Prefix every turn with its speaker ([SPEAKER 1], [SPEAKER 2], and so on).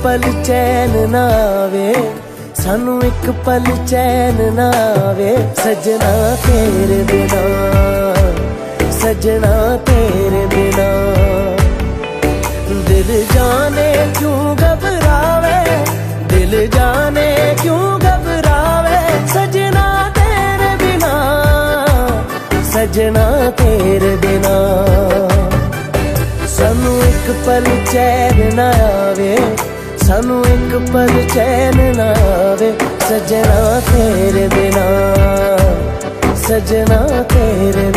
[SPEAKER 1] पल चैन ना आवे, सानू एक पल चैन ना आवे सजना तेरे बिना, सजना तेरे बिना। दिल जाने क्यों घबरावे, दिल जाने क्यों घबरावे सजना तेरे बिना, सजना तेरे बिना। सानू एक पल चैन ना आवे, सानू एक पल चैन ना आवे सजना तेरे बिना, सजना तेरे